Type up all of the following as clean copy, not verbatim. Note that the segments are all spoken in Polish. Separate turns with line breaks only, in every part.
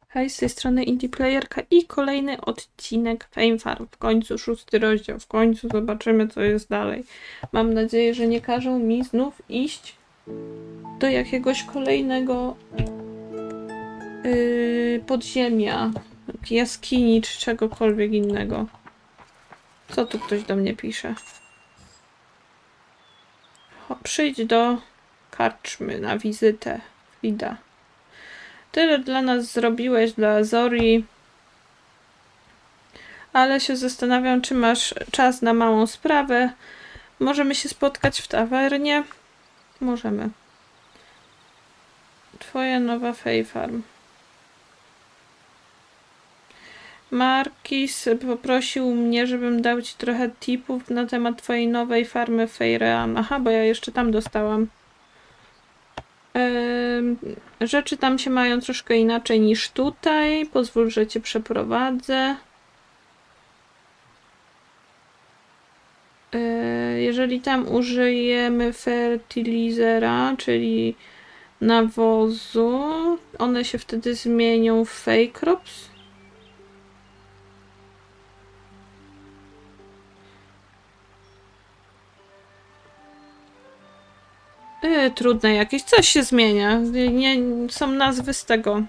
Hej, z tej strony Indie Playerka i kolejny odcinek Fame Farm. W końcu 6. rozdział. W końcu zobaczymy, co jest dalej. Mam nadzieję, że nie każą mi znów iść do jakiegoś kolejnego podziemia, jaskini czy czegokolwiek innego. Co tu ktoś do mnie pisze? Przyjdź do karczmy na wizytę, Frida. Tyle dla nas zrobiłeś, dla Zori. Ale się zastanawiam, czy masz czas na małą sprawę. Możemy się spotkać w tawernie? Możemy. Twoja nowa Fame Farm. Markis poprosił mnie, żebym dał ci trochę tipów na temat twojej nowej farmy Feirean. Aha, bo ja jeszcze tam dostałam. Rzeczy tam się mają troszkę inaczej niż tutaj. Pozwól, że cię przeprowadzę. Jeżeli tam użyjemy fertilizera, czyli nawozu, one się wtedy zmienią w fake crops. Trudne jakieś. Coś się zmienia. Nie, są nazwy z tego.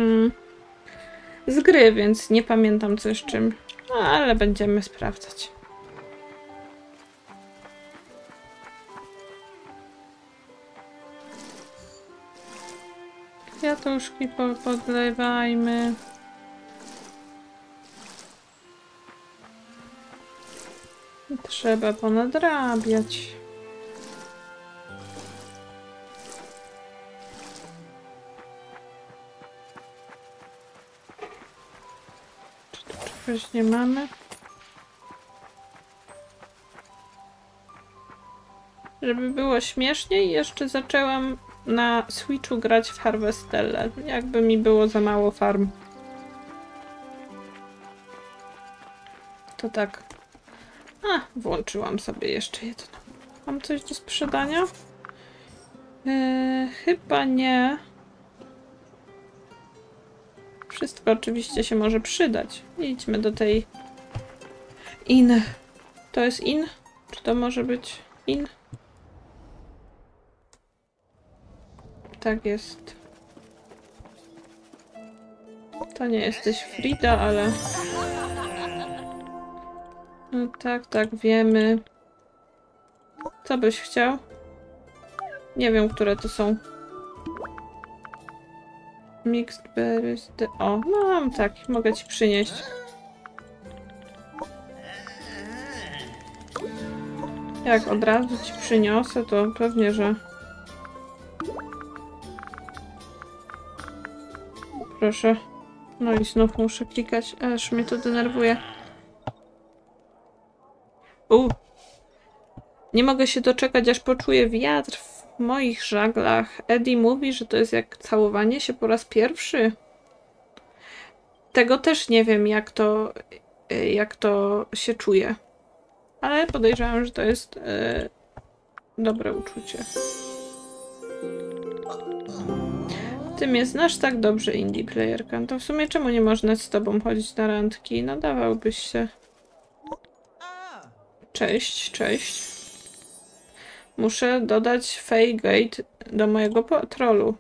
Z gry, więc nie pamiętam co z czym. No, ale będziemy sprawdzać. Kwiatuszki podlewajmy. Trzeba ponadrabiać. Czy tu czegoś nie mamy? Żeby było śmieszniej, jeszcze zaczęłam na Switchu grać w Harvestelle. Jakby mi było za mało farm. To tak. Włączyłam sobie jeszcze jedno. Mam coś do sprzedania? Chyba nie. Wszystko oczywiście się może przydać. Idźmy do tej in. To jest in? Czy to może być in? Tak jest. To nie jesteś Frida, ale... No tak, wiemy. Co byś chciał? Nie wiem, które to są. Mixed berries... O, no mam tak, mogę ci przynieść. Jak od razu ci przyniosę, to pewnie, że... Proszę. No i znów muszę klikać, aż mnie to denerwuje. Nie mogę się doczekać, aż poczuję wiatr w moich żaglach. Eddie mówi, że to jest jak całowanie się po raz pierwszy. Tego też nie wiem, jak to się czuje. Ale podejrzewam, że to jest dobre uczucie. Ty mnie znasz tak dobrze, Indie Playerka. To w sumie czemu nie można z tobą chodzić na randki? Nadawałbyś się. Cześć, cześć. Muszę dodać Feygate do mojego patrolu.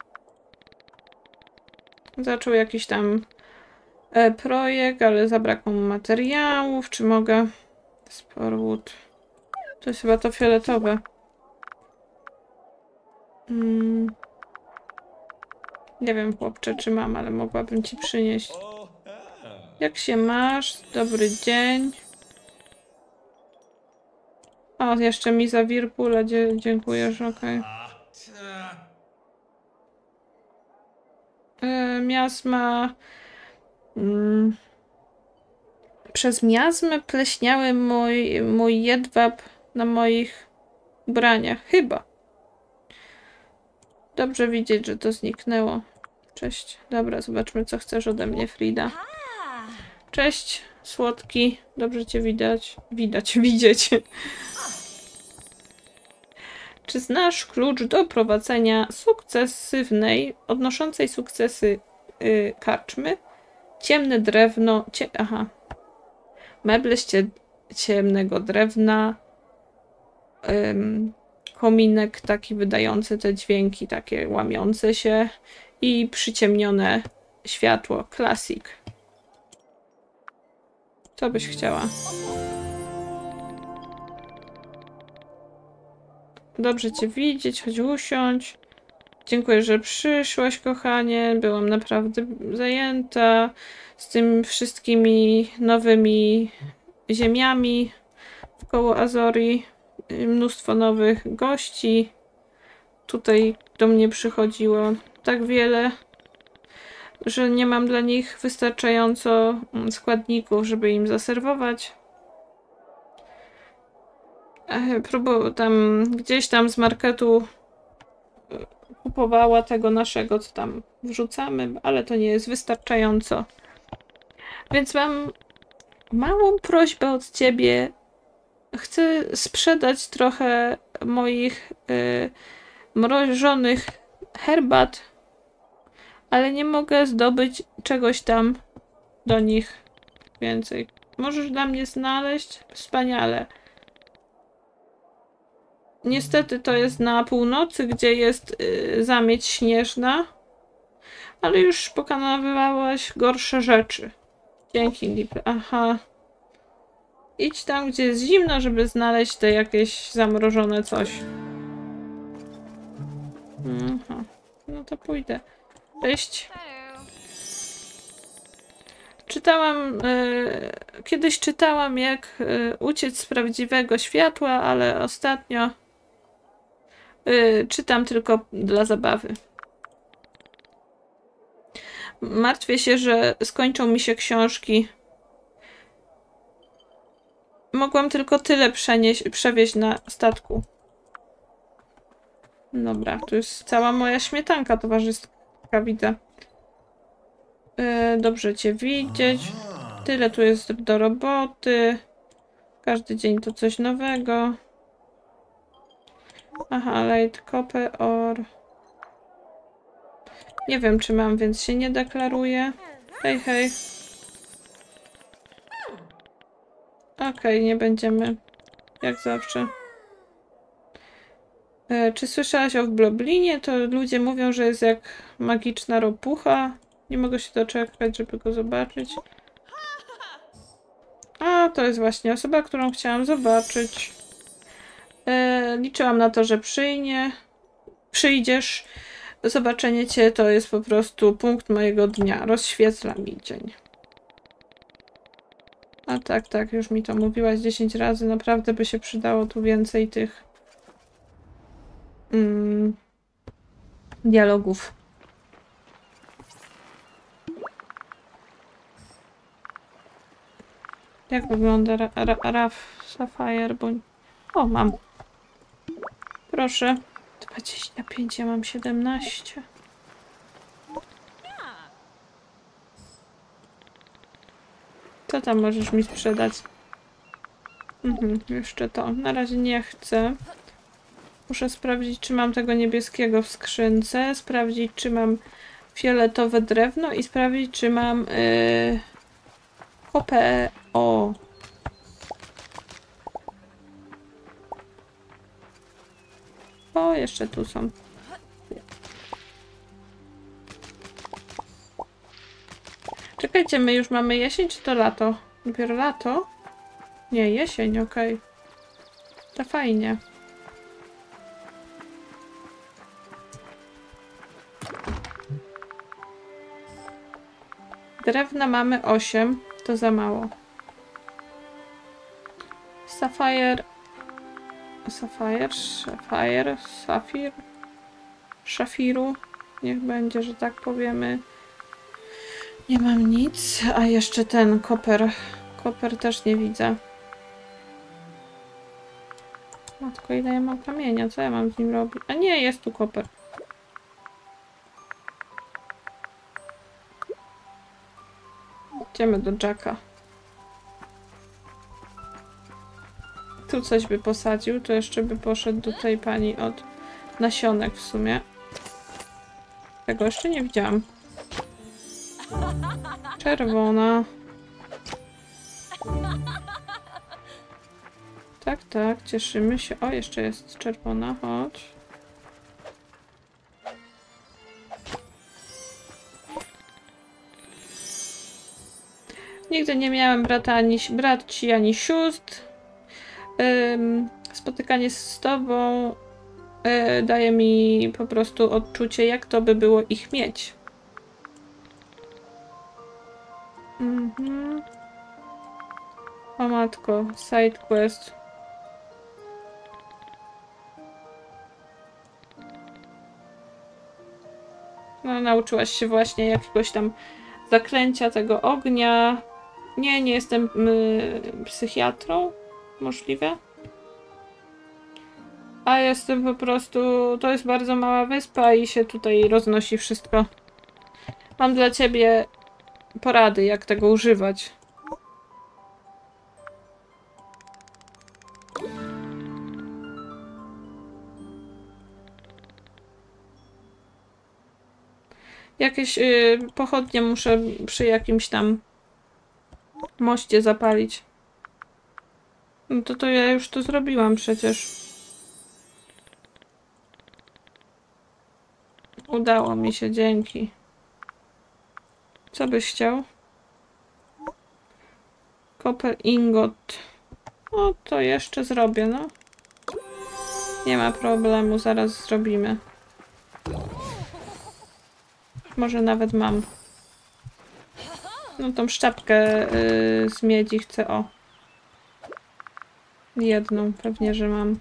Zaczął jakiś tam projekt, ale zabrakło mu materiałów. Czy mogę? Sporwood. To jest chyba to fioletowe. Nie wiem, chłopcze, czy mam, ale mogłabym ci przynieść. Jak się masz? Dobry dzień. O, jeszcze mi za Wirpula dziękujesz, okej. Miasma... Przez miazmę pleśniały mój jedwab na moich ubraniach. Chyba. Dobrze widzieć, że to zniknęło. Cześć. Dobra, zobaczmy, co chcesz ode mnie, Frida. Cześć, słodki. Dobrze cię widzieć. Czy znasz klucz do prowadzenia sukcesywnej, odnoszącej sukcesy karczmy. Ciemne drewno, meble z ciemnego drewna, kominek taki wydający te dźwięki, takie łamiące się i przyciemnione światło. Klasik. Co byś chciała? Dobrze cię widzieć, chodź usiądź. Dziękuję, że przyszłaś, kochanie. Byłam naprawdę zajęta z tym wszystkimi nowymi ziemiami wkoło Azorii. Mnóstwo nowych gości. Tutaj do mnie przychodziło tak wiele, że nie mam dla nich wystarczająco składników, żeby im zaserwować. Gdzieś tam z marketu kupowała tego naszego, co tam wrzucamy, ale to nie jest wystarczająco. Więc mam małą prośbę od ciebie. Chcę sprzedać trochę moich mrożonych herbat, ale nie mogę zdobyć czegoś tam do nich więcej. Możesz dla mnie znaleźć? Wspaniale. Niestety to jest na północy, gdzie jest zamieć śnieżna, ale już pokonywałaś gorsze rzeczy. Dzięki, Lip. Aha. Idź tam, gdzie jest zimno, żeby znaleźć te jakieś zamrożone coś. Aha. No to pójdę. Cześć. Kiedyś czytałam, jak uciec z prawdziwego światła, ale ostatnio czytam tylko dla zabawy. Martwię się, że skończą mi się książki. Mogłam tylko tyle przewieźć na statku. Dobra, tu jest cała moja śmietanka towarzyska, widzę. Dobrze cię widzieć. Tyle tu jest do roboty. Każdy dzień to coś nowego. Aha, light copper or... Nie wiem, czy mam, więc się nie deklaruję. Hej, hej. Okej, nie będziemy. Jak zawsze. Czy słyszałaś o Bloblinie? To ludzie mówią, że jest jak magiczna ropucha. Nie mogę się doczekać, żeby go zobaczyć. A, to jest właśnie osoba, którą chciałam zobaczyć. Liczyłam na to, że przyjdziesz. Zobaczenie cię to jest po prostu punkt mojego dnia. Rozświetla mi dzień. A tak, już mi to mówiłaś 10 razy. Naprawdę by się przydało tu więcej tych dialogów. Jak wygląda Raf Sapphire? O, mam. Proszę. 25, ja mam 17. Co tam możesz mi sprzedać? Jeszcze to. Na razie nie chcę. Muszę sprawdzić, czy mam tego niebieskiego w skrzynce. Sprawdzić, czy mam fioletowe drewno i sprawdzić, czy mam kopę. O. O, jeszcze tu są. Czekajcie, my już mamy jesień, czy to lato? Dopiero lato? Nie, jesień, okej. To fajnie. Drewna mamy 8, to za mało. Szafiru. Niech będzie, że tak powiemy. Nie mam nic. A jeszcze ten koper. Koper też nie widzę. Matko, ile ja mam kamienia? Co ja mam z nim robić? A nie, jest tu koper. Idziemy do Jacka. Tu coś by posadził, to jeszcze by poszedł do tej pani od nasionek w sumie. Tego jeszcze nie widziałam. Czerwona. Tak, tak, cieszymy się. O, jeszcze jest czerwona, chodź. Nigdy nie miałem braci, ani sióstr. Spotykanie z tobą daje mi po prostu odczucie, jak to by było ich mieć. O matko, side quest. No, nauczyłaś się właśnie jakiegoś tam zaklęcia tego ognia. Nie, nie jestem psychiatrą. Możliwe? A jestem po prostu... To jest bardzo mała wyspa i się tutaj roznosi wszystko. Mam dla ciebie porady, jak tego używać. Jakieś pochodnie muszę przy jakimś tam moście zapalić. No to ja już to zrobiłam przecież. Udało mi się, dzięki. Co byś chciał? Copper ingot. O, to jeszcze zrobię, no. Nie ma problemu, zaraz zrobimy. Może nawet mam. No tą szczepkę z miedzi chcę, o. Jedną, pewnie, że mam.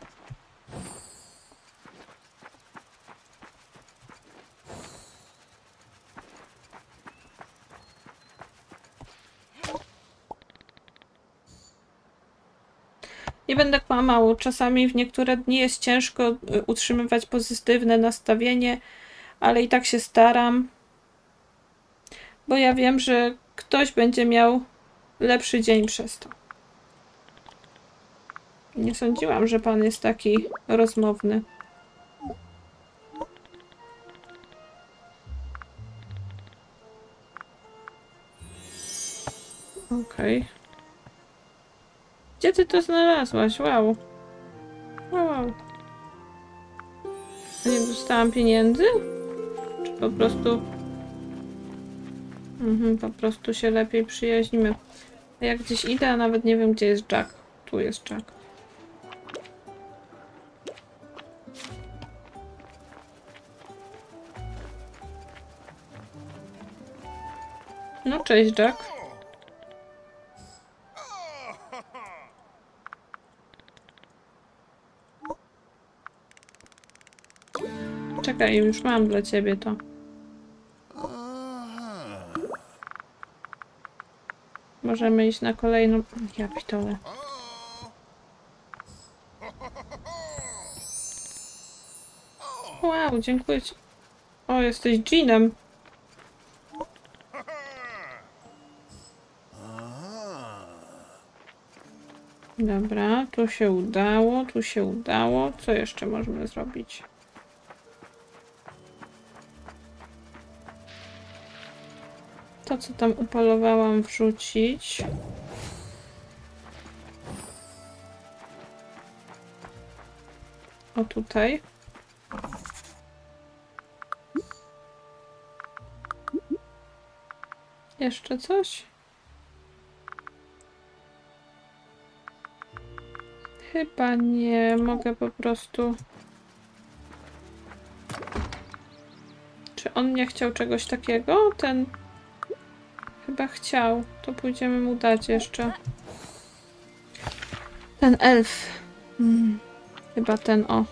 Nie będę kłamał, czasami w niektóre dni jest ciężko utrzymywać pozytywne nastawienie, ale i tak się staram. Bo ja wiem, że ktoś będzie miał lepszy dzień przez to. Nie sądziłam, że pan jest taki rozmowny. Okej. Gdzie ty to znalazłaś? Wow. Wow. Nie dostałam pieniędzy? Czy po prostu... po prostu się lepiej przyjaźnimy. A jak gdzieś idę, a nawet nie wiem, gdzie jest Jack. Tu jest Jack. No cześć, Jack. Czekaj, już mam dla ciebie to. Możemy iść na kolejną... Ja pitole. Wow, dziękuję ci. O, jesteś dżinem. Dobra, tu się udało, tu się udało. Co jeszcze możemy zrobić? To, co tam upolowałam, wrzucić. O, tutaj. Jeszcze coś? Chyba nie. Mogę po prostu... Czy on nie chciał czegoś takiego? Ten... Chyba chciał. To pójdziemy mu dać jeszcze. Ten elf. Chyba ten, o.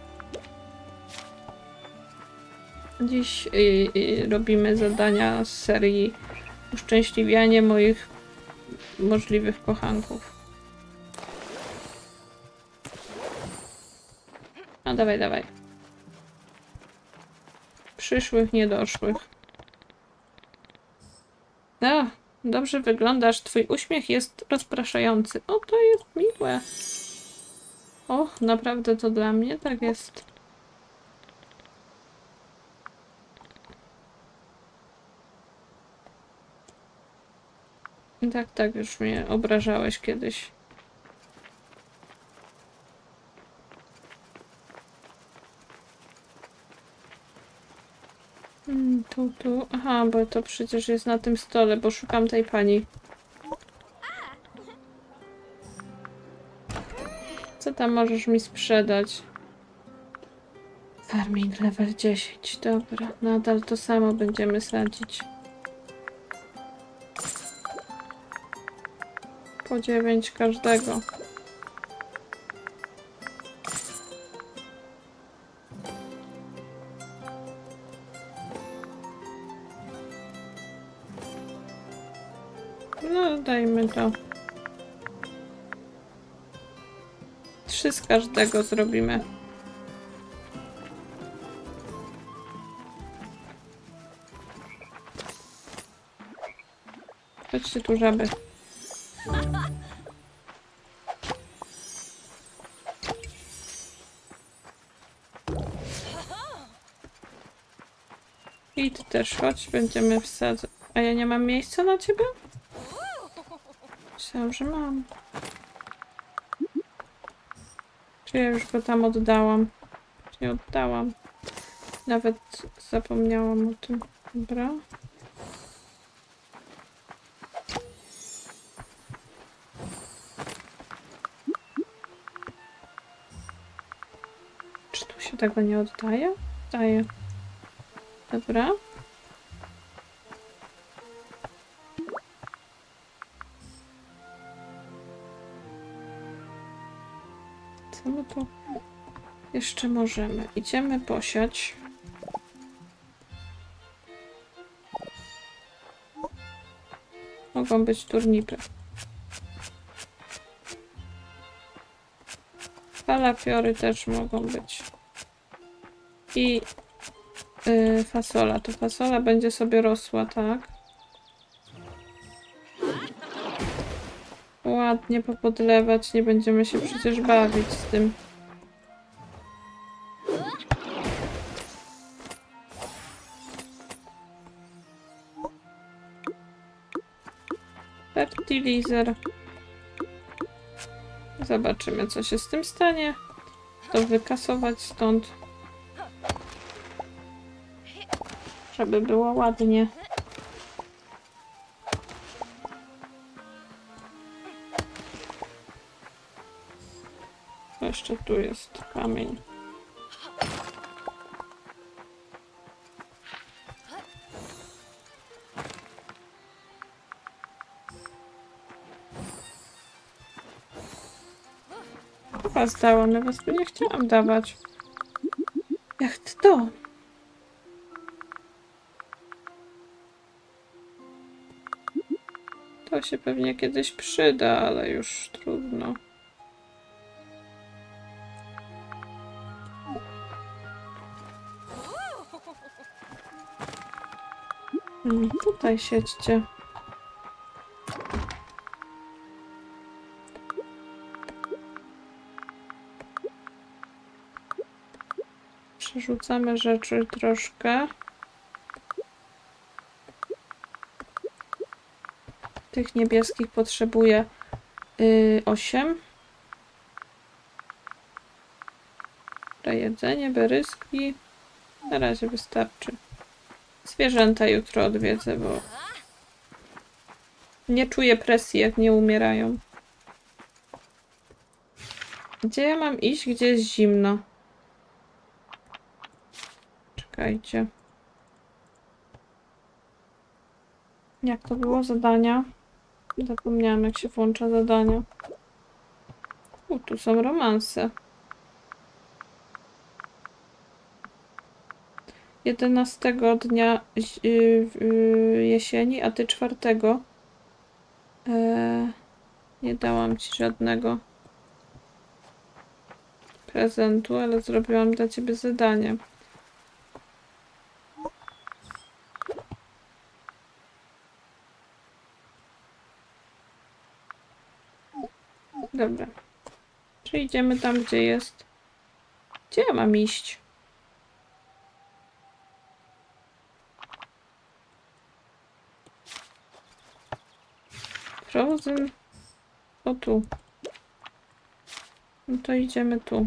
Dziś robimy zadania z serii Uszczęśliwianie moich możliwych kochanków. No dawaj, dawaj. Przyszłych, niedoszłych. No, dobrze wyglądasz. Twój uśmiech jest rozpraszający. O, to jest miłe. Och, naprawdę to dla mnie tak jest. Tak, tak, już mnie obrażałeś kiedyś. Tu. Aha, bo to przecież jest na tym stole, bo szukam tej pani. Co tam możesz mi sprzedać? Farming level 10. Dobra, nadal to samo będziemy sadzić. Po 9 każdego. No, dajmy to. 3 z każdego zrobimy. Chodźcie tu, żaby. I ty też chodź, będziemy wsadzać. A ja nie mam miejsca na ciebie? Myślałam, że mam. Czy ja już go tam oddałam? Nie oddałam. Nawet zapomniałam o tym. Dobra. Czy tu się tego nie oddaje? Oddaje. Dobra. Co my tu jeszcze możemy? Idziemy posiać. Mogą być turnipy. Kalafiory też mogą być. I fasola. To fasola będzie sobie rosła, tak? Ładnie popodlewać. Nie będziemy się przecież bawić z tym. Fertilizer. Zobaczymy, co się z tym stanie. To wykasować stąd. Żeby było ładnie. Jeszcze tu jest kamień. Chyba zdałam, ja was tu nie chciałam dawać. Jak to? To się pewnie kiedyś przyda, ale już trudno. Tutaj siedźcie. Przerzucamy rzeczy troszkę. Tych niebieskich potrzebuję 8. Jedzenie, beryski. Na razie wystarczy. Zwierzęta jutro odwiedzę, bo nie czuję presji, jak nie umierają. Gdzie ja mam iść? Gdzie jest zimno? Czekajcie. Jak to było? Zadania? Zapomniałam, jak się włącza zadania. Tu są romanse. 11 dnia jesieni, a ty 4. Nie dałam ci żadnego prezentu, ale zrobiłam dla ciebie zadanie. Dobra. Czy idziemy tam, gdzie jest? Gdzie ja mam iść? Frozen. O tu. No to idziemy tu.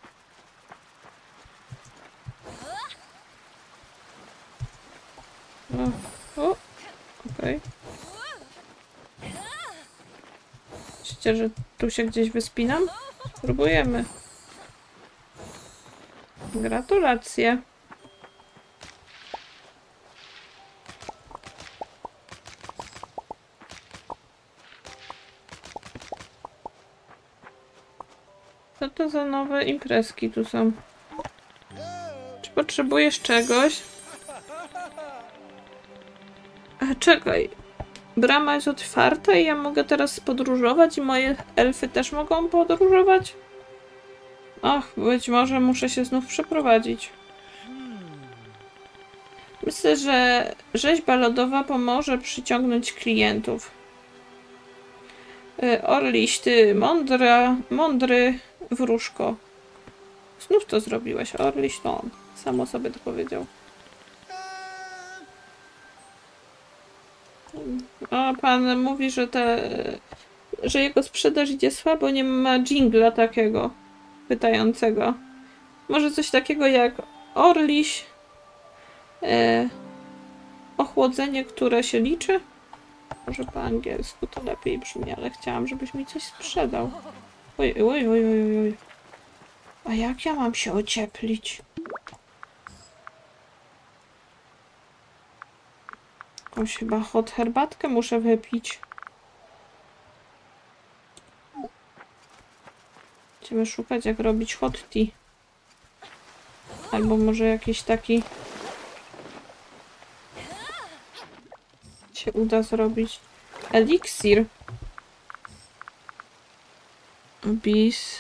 O, okej. Myślicie, że tu się gdzieś wyspinam? Spróbujemy. Gratulacje. Co to za nowe imprezki tu są? Czy potrzebujesz czegoś? Czekaj. Brama jest otwarta i ja mogę teraz podróżować i moje elfy też mogą podróżować? Ach, być może muszę się znów przeprowadzić. Myślę, że rzeźba lodowa pomoże przyciągnąć klientów. Orliś, ty mądry wróżko. Znów to zrobiłeś. Orliś to on. Samo sobie to powiedział. A pan mówi, że jego sprzedaż idzie słabo, nie ma dżingla takiego pytającego. Może coś takiego jak Orliś, ochłodzenie, które się liczy? Może po angielsku to lepiej brzmi, ale chciałam, żebyś mi coś sprzedał. Oj, oj, oj, oj, oj. A jak ja mam się ocieplić? Jakąś chyba hot herbatkę muszę wypić. Będziemy szukać, jak robić hot tea. Albo może jakiś taki się uda zrobić. Eliksir. Bis.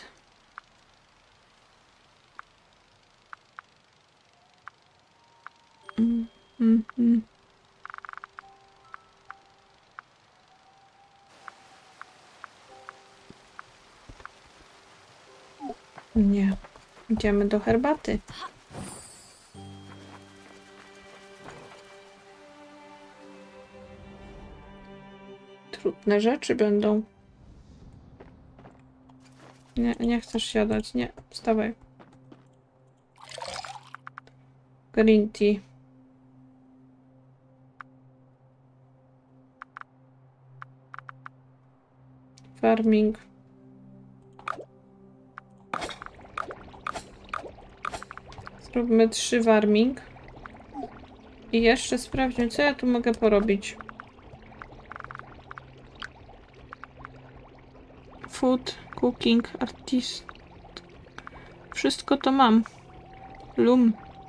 Nie. Idziemy do herbaty. Trudne rzeczy będą. Nie chcesz siadać. Nie, wstawaj. Green tea. Farming. Zróbmy 3 farming. I jeszcze sprawdźmy, co ja tu mogę porobić. Food, cooking, artist. Wszystko to mam. Loom.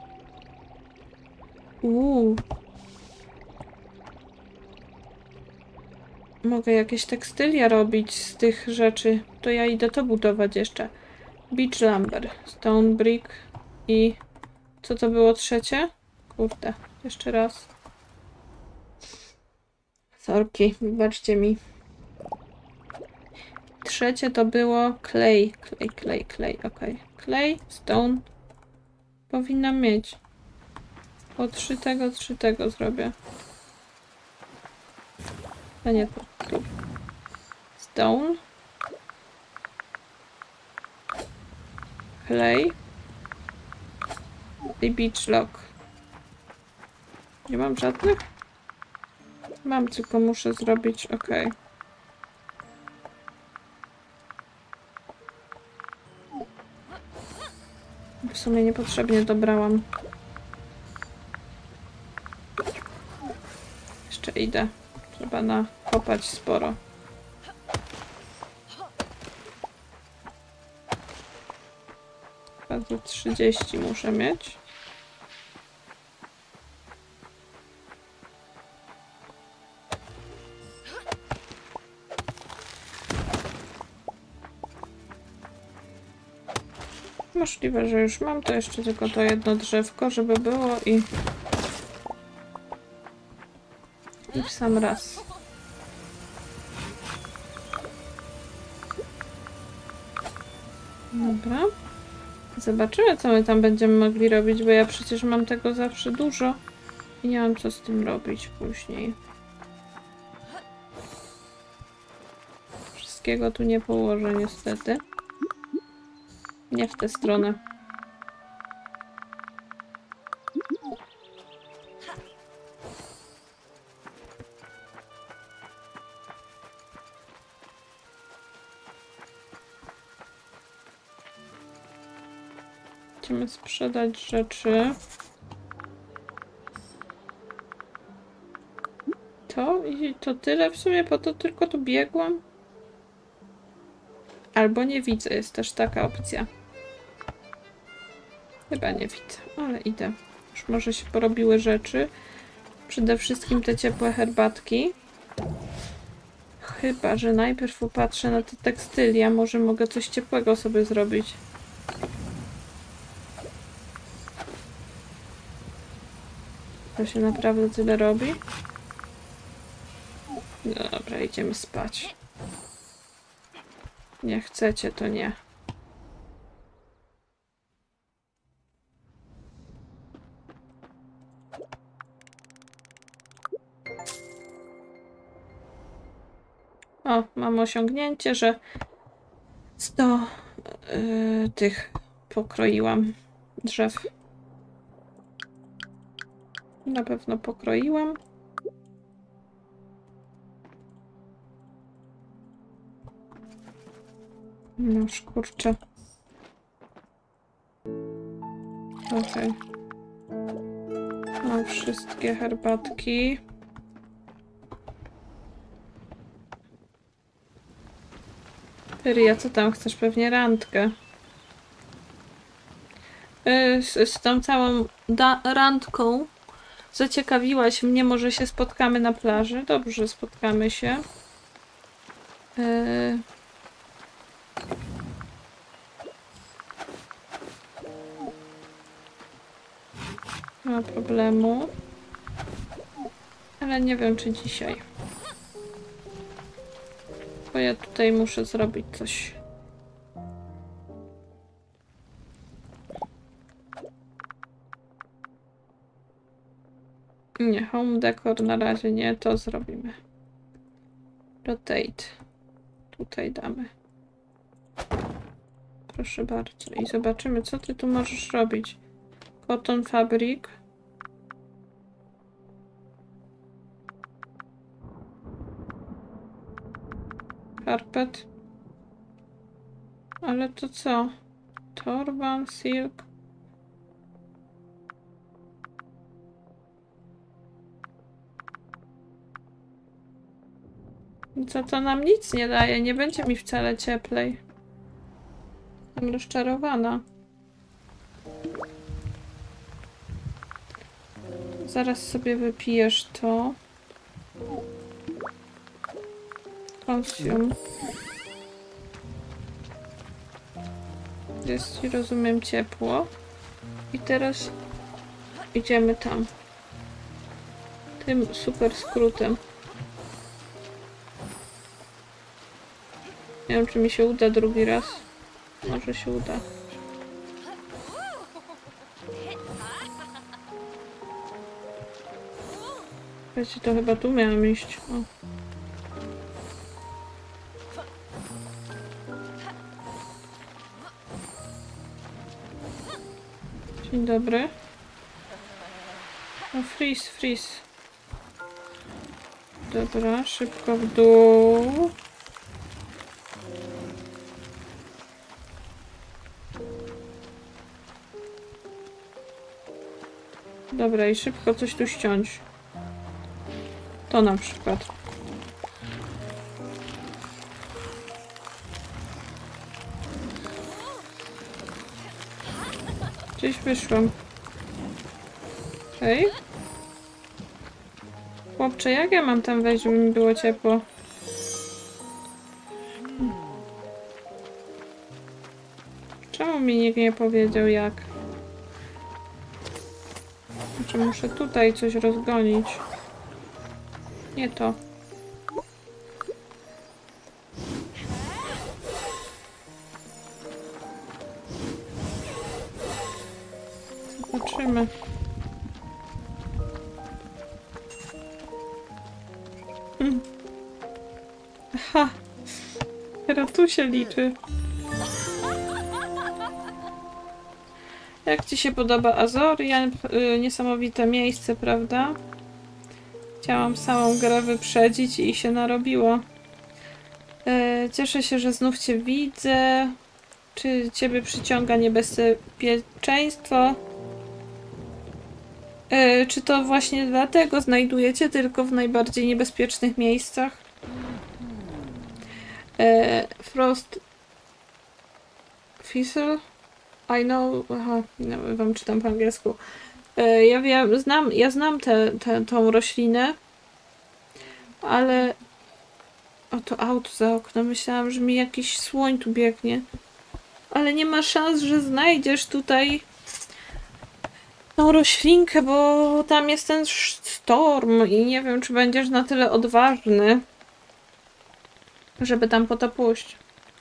Mogę jakieś tekstylia robić z tych rzeczy. To ja idę to budować jeszcze. Beach lumber, stone brick i... Co to było trzecie? Kurde, jeszcze raz. Sorki, wybaczcie mi. Trzecie to było clay. Okej. Clay, stone. Powinna mieć. Po 3 tego zrobię. A nie, tu. Stone. Clay. I beach lock. Nie mam żadnych? Mam, tylko muszę zrobić. Okej. W sumie niepotrzebnie dobrałam. Jeszcze idę. Trzeba nakopać sporo. Chyba do 30 muszę mieć. Możliwe, że już mam, to jeszcze tylko to jedno drzewko, żeby było i w sam raz. Dobra. Zobaczymy, co my tam będziemy mogli robić, bo ja przecież mam tego zawsze dużo i nie mam co z tym robić później. wszystkiego tu nie położę niestety. Nie w tę stronę. Chcemy sprzedać rzeczy. To i to tyle w sumie, po to tylko tu biegłam. Albo nie widzę, jest też taka opcja. Chyba nie widzę, ale idę. Już może się porobiły rzeczy. Przede wszystkim te ciepłe herbatki. Chyba, że najpierw popatrzę na te tekstylia. Może mogę coś ciepłego sobie zrobić. To się naprawdę tyle robi? No dobra, idziemy spać. Nie chcecie, to nie. O, mam osiągnięcie, że 100 tych pokroiłam drzew. Na pewno pokroiłam. No kurczę. Okej. Mam wszystkie herbatki. Ryja, co tam chcesz? Pewnie randkę. Z tą całą randką zaciekawiłaś mnie, może się spotkamy na plaży? Dobrze, spotkamy się. Nie ma problemu. Ale nie wiem, czy dzisiaj. Bo ja tutaj muszę zrobić coś. Nie, home decor na razie nie, to zrobimy. Rotate. Tutaj damy. Proszę bardzo. I zobaczymy, co ty tu możesz robić. Cotton fabric. Carpet. Ale to co? Torban, silk. Co to nam nic nie daje, nie będzie mi wcale cieplej. Jestem rozczarowana. Zaraz sobie wypijesz to. Consume. Jest ci, rozumiem, ciepło. I teraz idziemy tam. Tym super skrótem. Nie wiem, czy mi się uda drugi raz. Może się uda. Wiecie, to chyba tu miałam iść. O. Dzień dobry. O, freeze, freeze. Dobra, szybko w dół. Dobra, i szybko coś tu ściąć. To na przykład. Gdzieś wyszłam. Hej? Chłopcze, jak ja mam tam wejść, żeby mi było ciepło? Czemu mi nikt nie powiedział jak? Znaczy muszę tutaj coś rozgonić. Nie to. Zobaczymy. Aha. Dopiero tu się liczy. Jak ci się podoba Azorian? Niesamowite miejsce, prawda? Chciałam samą grę wyprzedzić i się narobiło. Cieszę się, że znów cię widzę. Czy ciebie przyciąga niebezpieczeństwo? Czy to właśnie dlatego znajdujecie tylko w najbardziej niebezpiecznych miejscach? Frost Fizzle? I know... Aha, no, wam czytam po angielsku. Ja wiem, znam tą roślinę, ale... Oto auto za oknem. Myślałam, że mi jakiś słoń tu biegnie. Ale nie ma szans, że znajdziesz tutaj tą roślinkę, bo tam jest ten storm i nie wiem, czy będziesz na tyle odważny, żeby tam po to pójść.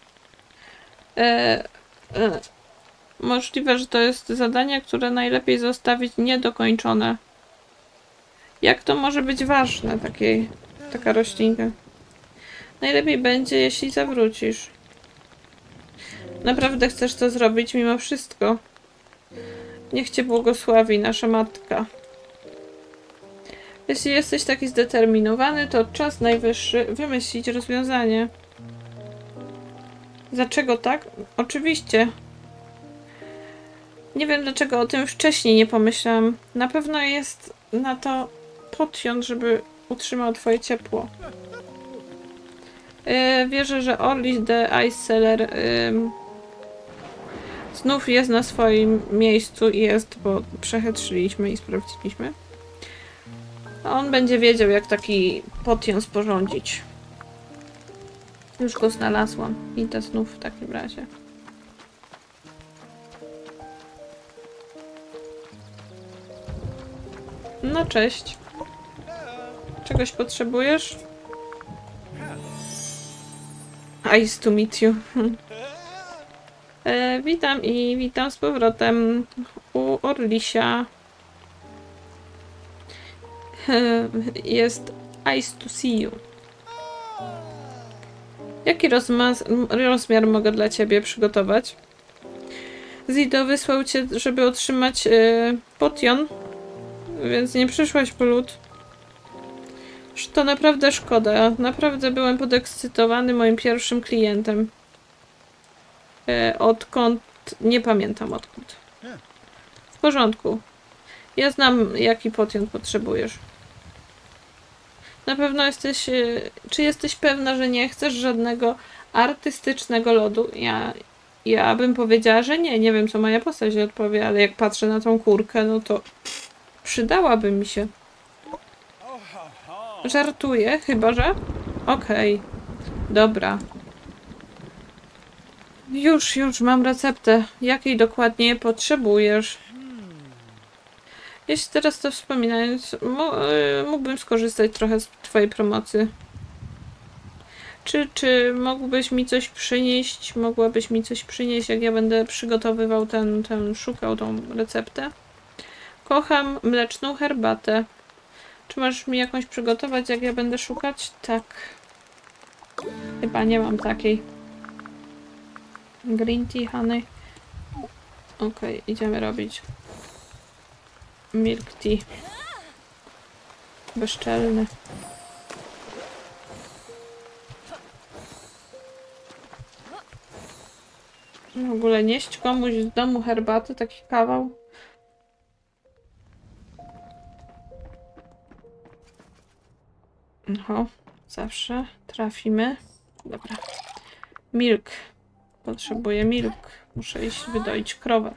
Możliwe, że to jest zadanie, które najlepiej zostawić niedokończone. Jak to może być ważne, taka roślinka? Najlepiej będzie, jeśli zawrócisz. Naprawdę chcesz to zrobić mimo wszystko? Niech cię błogosławi nasza matka. Jeśli jesteś taki zdeterminowany, to czas najwyższy wymyślić rozwiązanie. Dlaczego tak? Oczywiście. Nie wiem, dlaczego o tym wcześniej nie pomyślałam. Na pewno jest na to potion, żeby utrzymał twoje ciepło. Wierzę, że Orlish the Ice Seller znów jest na swoim miejscu i jest, bo przechytrzyliśmy i sprawdziliśmy. A on będzie wiedział, jak taki potion sporządzić. Już go znalazłam. Idę znów w takim razie. No cześć. Czegoś potrzebujesz? Nice to meet you. Witam i witam z powrotem u Orlisia. Jest nice to see you. Jaki rozmiar mogę dla ciebie przygotować? Zido wysłał cię, żeby otrzymać potion, więc nie przyszłaś po lód. To naprawdę szkoda. Naprawdę byłem podekscytowany moim pierwszym klientem. Odkąd... Nie pamiętam odkąd. W porządku. Ja znam, jaki potion potrzebujesz. Na pewno jesteś... Czy jesteś pewna, że nie chcesz żadnego artystycznego lodu? Ja bym powiedziała, że nie. Nie wiem, co moja postać odpowie, ale jak patrzę na tą kurkę, no to przydałaby mi się. Żartuję, chyba że? Okej. Dobra. Już mam receptę. Jakiej dokładnie potrzebujesz? Jeśli teraz to wspominając, mógłbym skorzystać trochę z twojej promocji. Czy mógłbyś mi coś przynieść? Mogłabyś mi coś przynieść, jak ja będę przygotowywał szukał tą receptę? Kocham mleczną herbatę. Czy możesz mi jakąś przygotować, jak ja będę szukać? Tak. Chyba nie mam takiej. Green tea, honey. Okej, idziemy robić. Milk tea. Bezczelny. W ogóle nieść komuś z domu herbaty, taki kawał. Oho, zawsze trafimy. Dobra. Milk. Potrzebuję milk. Muszę iść wydoić krowę.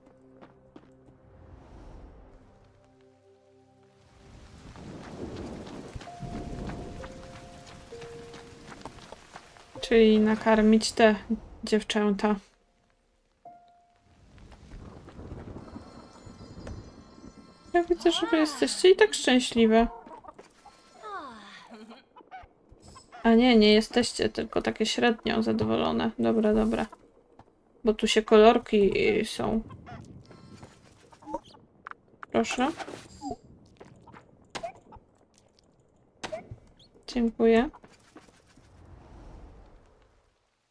Czyli nakarmić te dziewczęta. Ja widzę, że wy jesteście i tak szczęśliwe. A nie jesteście, tylko takie średnio zadowolone. Dobra, dobra. Bo tu się kolorki są. Proszę. Dziękuję.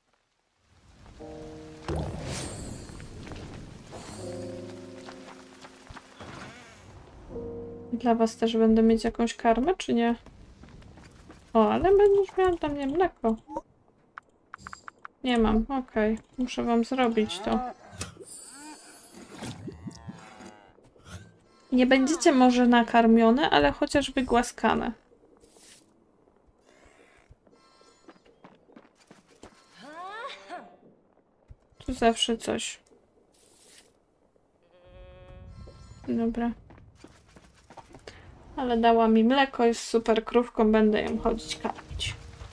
Dla was też będę mieć jakąś karmę, czy nie? O, ale będziesz miał tam nie mleko. Nie mam, okej. Muszę wam zrobić to. Nie będziecie może nakarmione, ale chociaż wygłaskane. Tu zawsze coś. Dobra. Ale dała mi mleko, jest super krówką, będę ją chodzić karmić.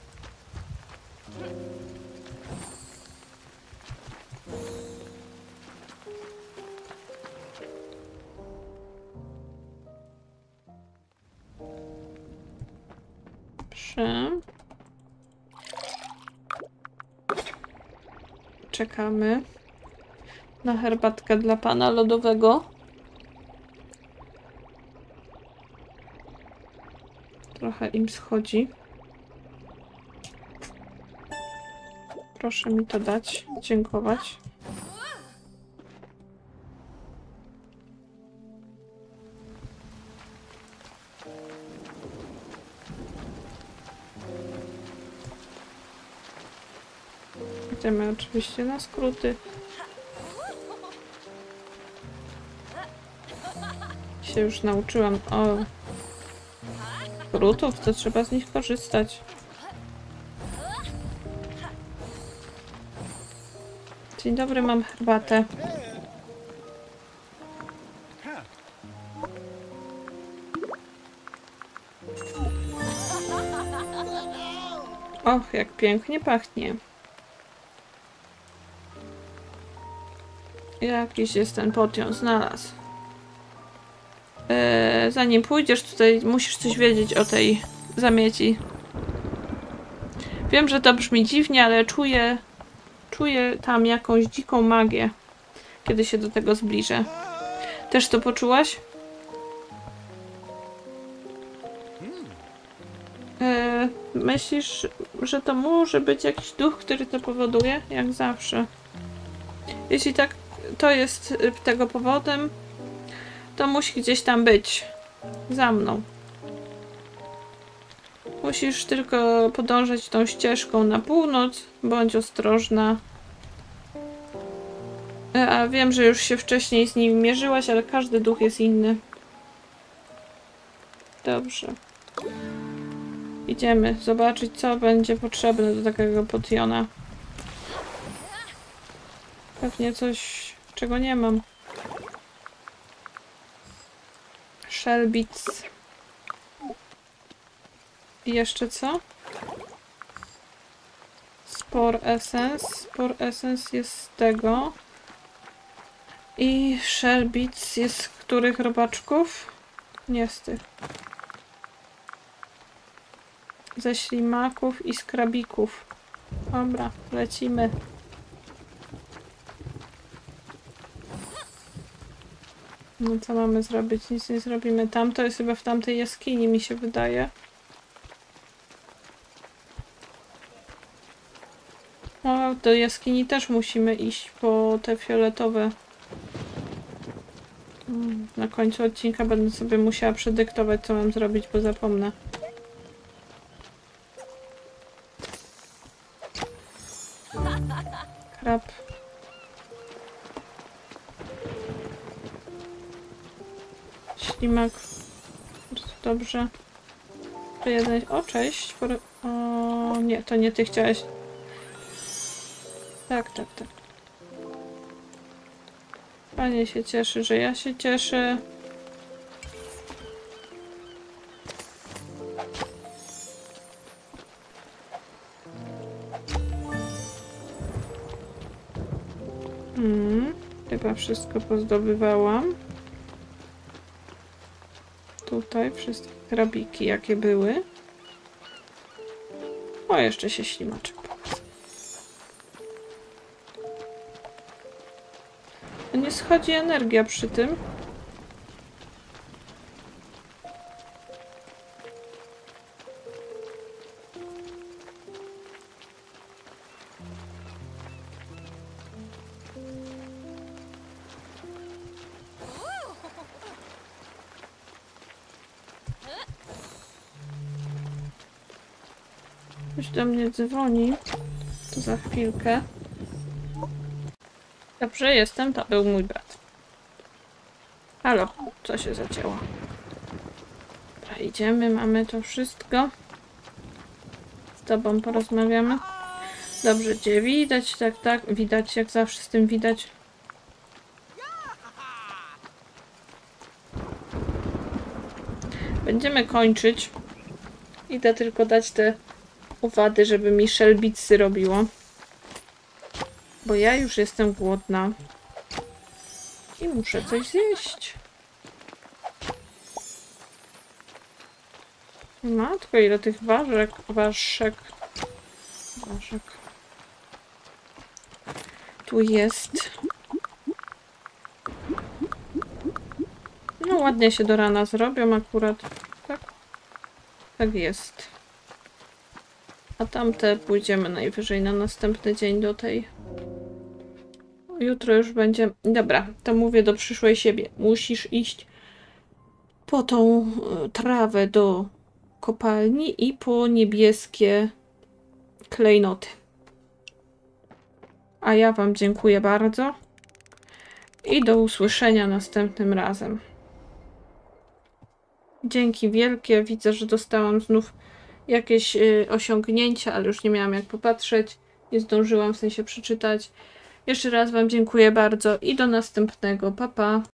Czekamy na herbatkę dla pana lodowego. Trochę im schodzi. Proszę mi to dać. Dziękować. Idziemy oczywiście na skróty. Się już nauczyłam o skrótów, to trzeba z nich korzystać. Dzień dobry, mam herbatę. Och, jak pięknie pachnie. Jakiś jest ten potion, znalazł. Zanim pójdziesz tutaj, musisz coś wiedzieć o tej zamieci. Wiem, że to brzmi dziwnie, ale czuję tam jakąś dziką magię, kiedy się do tego zbliżę. Też to poczułaś? Myślisz, że to może być jakiś duch, który to powoduje? Jak zawsze. Jeśli tak, to jest tego powodem, to musi gdzieś tam być. Za mną. Musisz tylko podążać tą ścieżką na północ. Bądź ostrożna. A wiem, że już się wcześniej z nimi mierzyłaś, ale każdy duch jest inny. Dobrze. Idziemy zobaczyć, co będzie potrzebne do takiego potiona. Pewnie coś, czego nie mam. Shellbits. I jeszcze co? Spore Essence. Spore Essence jest z tego. I Shellbits jest z których robaczków? Nie z tych. Ze ślimaków i z krabików. Dobra, lecimy. No co mamy zrobić? Nic nie zrobimy. Tamto jest chyba w tamtej jaskini, mi się wydaje. O, do jaskini też musimy iść po te fioletowe. Na końcu odcinka będę sobie musiała przedyktować, co mam zrobić, bo zapomnę. Krab. Ślimak. Bardzo dobrze. To jeden... O, cześć. O, nie, to nie ty chciałeś. Tak, tak, tak. Panie się cieszy, że ja się cieszę. Chyba wszystko pozdobywałam. Tutaj wszystkie krabiki, jakie były. O, jeszcze się ślimaczek pokazał. Nie schodzi energia przy tym. Ktoś do mnie dzwoni. To za chwilkę. Dobrze, jestem. To był mój brat. Halo, co się zacięło? Dobra, idziemy, mamy to wszystko. Z tobą porozmawiamy. Dobrze, cię widać, tak, widać, jak zawsze z tym widać. Będziemy kończyć. Idę tylko dać te owady, żeby mi szelbicy robiło. Bo ja już jestem głodna. I muszę coś zjeść. Matko, ile tych ważek. Tu jest. No ładnie się do rana zrobią akurat. Tak? Tak jest. A tamte pójdziemy najwyżej na następny dzień do tej. Jutro już będzie... Dobra, to mówię do przyszłej siebie. Musisz iść po tą trawę do kopalni i po niebieskie klejnoty. A ja wam dziękuję bardzo. I do usłyszenia następnym razem. Dzięki wielkie. Widzę, że dostałam znów jakieś osiągnięcia, ale już nie miałam jak popatrzeć. Nie zdążyłam w sensie przeczytać. Jeszcze raz wam dziękuję bardzo i do następnego. Pa, pa.